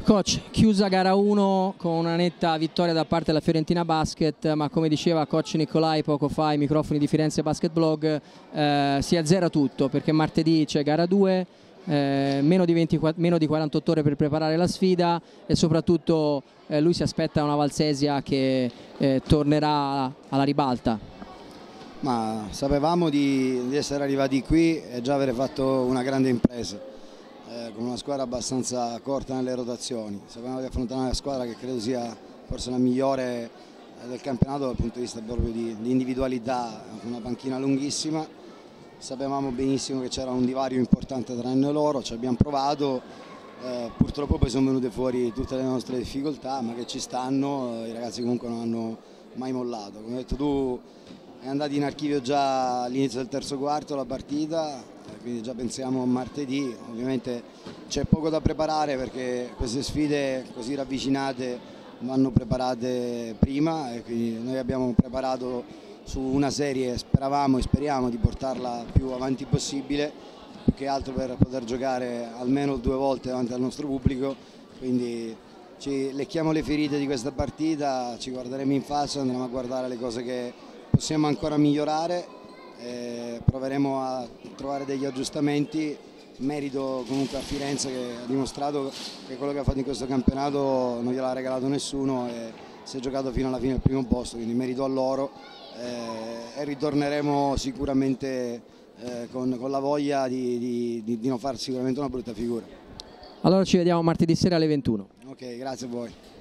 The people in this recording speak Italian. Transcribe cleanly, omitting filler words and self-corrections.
Coach, chiusa gara 1 con una netta vittoria da parte della Fiorentina Basket, ma come diceva coach Nicolai poco fa ai microfoni di Firenze Basket Blog, si azzera tutto perché martedì c'è gara 2, meno di 48 ore per preparare la sfida e soprattutto lui si aspetta una Valsesia che tornerà alla ribalta. Ma sapevamo di essere arrivati qui e già avere fatto una grande impresa. Con una squadra abbastanza corta nelle rotazioni. Sapevamo di affrontare una squadra che credo sia forse la migliore del campionato dal punto di vista proprio di individualità, una panchina lunghissima. Sapevamo benissimo che c'era un divario importante tra noi e loro, ci abbiamo provato, purtroppo poi sono venute fuori tutte le nostre difficoltà, ma che ci stanno, i ragazzi comunque non hanno mai mollato. Come hai detto tu, è andata in archivio già all'inizio del terzo quarto la partita, quindi già pensiamo a martedì. Ovviamente c'è poco da preparare perché queste sfide così ravvicinate vanno preparate prima e quindi noi abbiamo preparato su una serie, speravamo e speriamo di portarla più avanti possibile, più che altro per poter giocare almeno 2 volte davanti al nostro pubblico, quindi ci lecchiamo le ferite di questa partita, ci guarderemo in faccia, andremo a guardare le cose che possiamo ancora migliorare. Proveremo a trovare degli aggiustamenti, merito comunque a Firenze che ha dimostrato che quello che ha fatto in questo campionato non gliel'ha regalato nessuno e si è giocato fino alla fine al primo posto, quindi merito a loro e ritorneremo sicuramente con la voglia di non fare sicuramente una brutta figura. Allora ci vediamo martedì sera alle 21. Ok, grazie a voi.